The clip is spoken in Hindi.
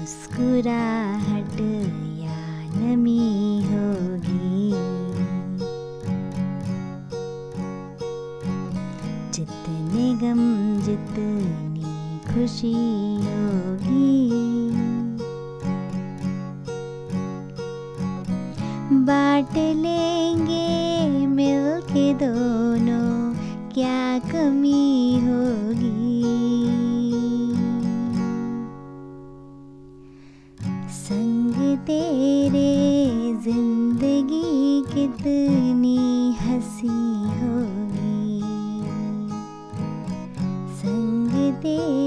मुस्कुराहट या नमी होगी, जितने गम जितनी खुशी होगी, बांट लेंगे मिलके दोनों, क्या कमी होगी। संग तेरे जिंदगी कितनी हंसी होगी, संग तेरे